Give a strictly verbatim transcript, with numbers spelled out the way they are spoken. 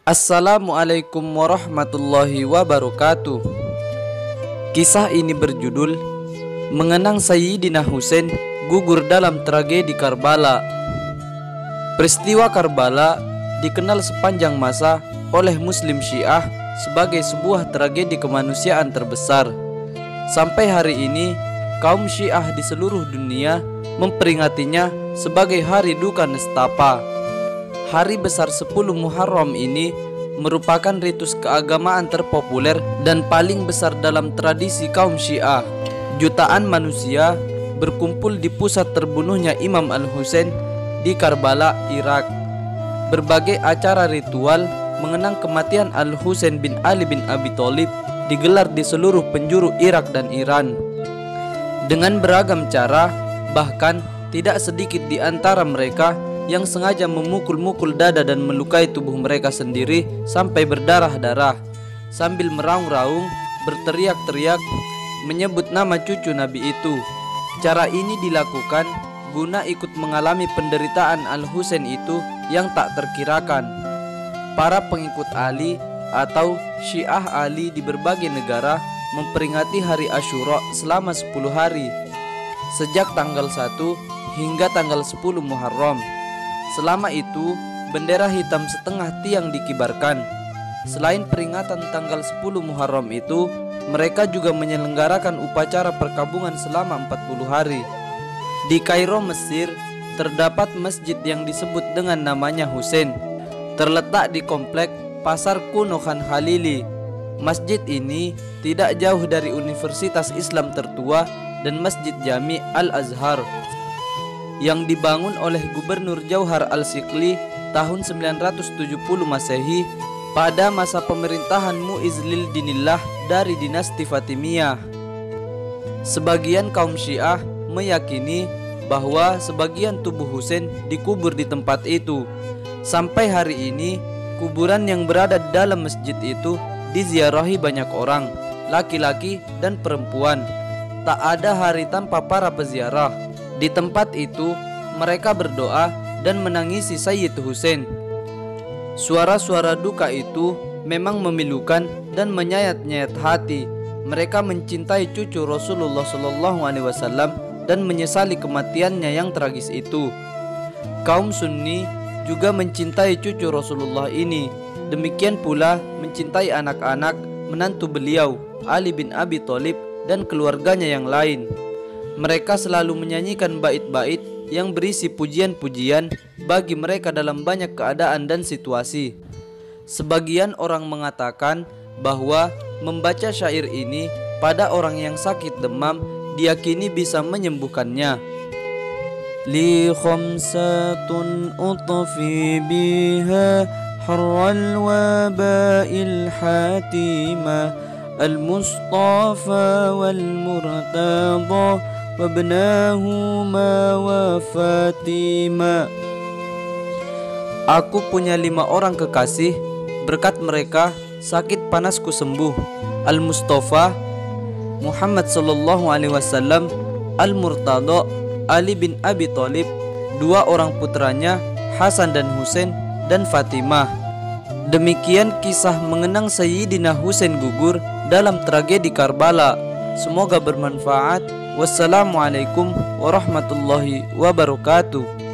Assalamualaikum warahmatullahi wabarakatuh. Kisah ini berjudul Mengenang Sayyidina Husain gugur dalam tragedi Karbala. Peristiwa Karbala dikenal sepanjang masa oleh Muslim Syiah sebagai sebuah tragedi kemanusiaan terbesar. Sampai hari ini, kaum Syiah di seluruh dunia memperingatinya sebagai hari duka nestapa. Hari besar sepuluh Muharram ini merupakan ritus keagamaan terpopuler dan paling besar dalam tradisi kaum Syiah. Jutaan manusia berkumpul di pusat terbunuhnya Imam Al-Husain di Karbala, Irak. Berbagai acara ritual mengenang kematian Al-Husain bin Ali bin Abi Thalib digelar di seluruh penjuru Irak dan Iran. Dengan beragam cara, bahkan tidak sedikit di antara mereka yang sengaja memukul-mukul dada dan melukai tubuh mereka sendiri sampai berdarah-darah, sambil meraung-raung, berteriak-teriak, menyebut nama cucu Nabi itu. Cara ini dilakukan guna ikut mengalami penderitaan Al-Husain itu yang tak terkirakan. Para pengikut Ali atau Syiah Ali di berbagai negara memperingati hari Asyura selama sepuluh hari, sejak tanggal satu hingga tanggal sepuluh Muharram. Selama itu, bendera hitam setengah tiang dikibarkan. Selain peringatan tanggal sepuluh Muharram itu, mereka juga menyelenggarakan upacara perkabungan selama empat puluh hari. Di Kairo, Mesir, terdapat masjid yang disebut dengan namanya Husain. Terletak di komplek Pasar Kuno Khan Khalili. Masjid ini tidak jauh dari Universitas Islam tertua dan Masjid Jami Al-Azhar yang dibangun oleh Gubernur Jauhar Al-Siqli tahun sembilan ratus tujuh puluh Masehi pada masa pemerintahan Mu'izz lid-Dinillah dari dinasti Fatimiyah. Sebagian kaum Syiah meyakini bahwa sebagian tubuh Husain dikubur di tempat itu. Sampai hari ini, kuburan yang berada di dalam masjid itu diziarahi banyak orang, laki-laki dan perempuan. Tak ada hari tanpa para peziarah. Di tempat itu, mereka berdoa dan menangisi Sayyid Husain. Suara-suara duka itu memang memilukan dan menyayat-nyayat hati. Mereka mencintai cucu Rasulullah shallallahu alaihi wasallam dan menyesali kematiannya yang tragis itu. Kaum Sunni juga mencintai cucu Rasulullah ini. Demikian pula mencintai anak-anak menantu beliau, Ali bin Abi Thalib dan keluarganya yang lain. Mereka selalu menyanyikan bait-bait yang berisi pujian-pujian bagi mereka dalam banyak keadaan dan situasi. Sebagian orang mengatakan bahwa membaca syair ini pada orang yang sakit demam diyakini bisa menyembuhkannya. Li khamsatun utfi biha harral wabail hatima al-Mustafa wal Murtada wabnahuma wa Fatima. Aku punya lima orang kekasih, berkat mereka sakit panasku sembuh. Al-Mustafa, Muhammad sallallahu alaihi wasallam, Al-Murtada, Ali bin Abi Thalib, dua orang putranya Hasan dan Husain, dan Fatimah. Demikian kisah mengenang Sayyidina Husain gugur dalam tragedi Karbala. Semoga bermanfaat. Wassalamualaikum warahmatullahi wabarakatuh.